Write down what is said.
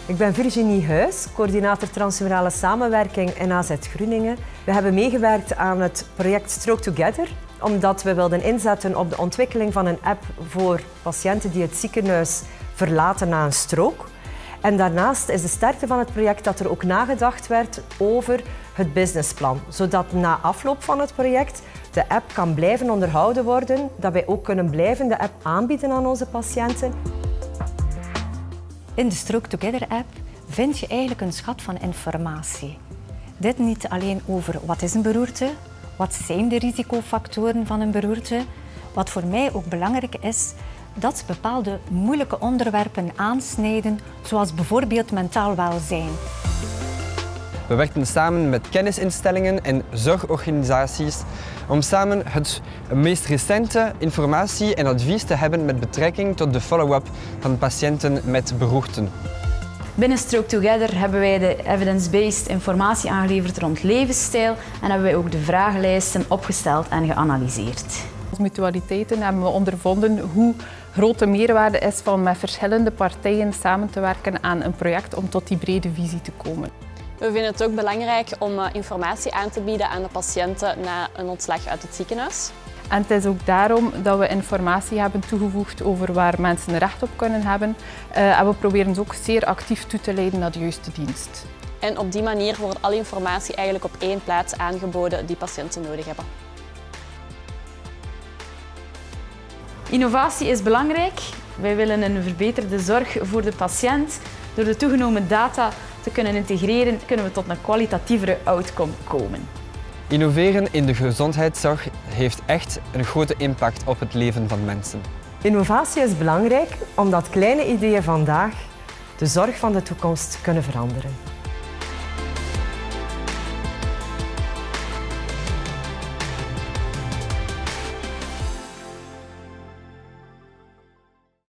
Ik ben Virginie Huis, coördinator transmurale samenwerking in AZ Groeningen. We hebben meegewerkt aan het project Stroke Together, omdat we wilden inzetten op de ontwikkeling van een app voor patiënten die het ziekenhuis verlaten na een stroke. En daarnaast is de sterkte van het project dat er ook nagedacht werd over het businessplan, zodat na afloop van het project de app kan blijven onderhouden worden, dat wij ook kunnen blijven de app aanbieden aan onze patiënten. In de Stroke Together app vind je eigenlijk een schat van informatie. Dit niet alleen over wat is een beroerte, wat zijn de risicofactoren van een beroerte. Wat voor mij ook belangrijk is, dat ze bepaalde moeilijke onderwerpen aansnijden, zoals bijvoorbeeld mentaal welzijn. We werken samen met kennisinstellingen en zorgorganisaties om samen het meest recente informatie en advies te hebben met betrekking tot de follow-up van patiënten met beroerten. Binnen Stroke Together hebben wij de evidence-based informatie aangeleverd rond levensstijl en hebben wij ook de vragenlijsten opgesteld en geanalyseerd. Als mutualiteiten hebben we ondervonden hoe groot de meerwaarde is van met verschillende partijen samen te werken aan een project om tot die brede visie te komen. We vinden het ook belangrijk om informatie aan te bieden aan de patiënten na een ontslag uit het ziekenhuis. En het is ook daarom dat we informatie hebben toegevoegd over waar mensen recht op kunnen hebben. En we proberen ze ook zeer actief toe te leiden naar de juiste dienst. En op die manier wordt alle informatie eigenlijk op één plaats aangeboden die patiënten nodig hebben. Innovatie is belangrijk. Wij willen een verbeterde zorg voor de patiënt. Door de toegenomen data te kunnen integreren, kunnen we tot een kwalitatievere outcome komen. Innoveren in de gezondheidszorg heeft echt een grote impact op het leven van mensen. Innovatie is belangrijk omdat kleine ideeën vandaag de zorg van de toekomst kunnen veranderen.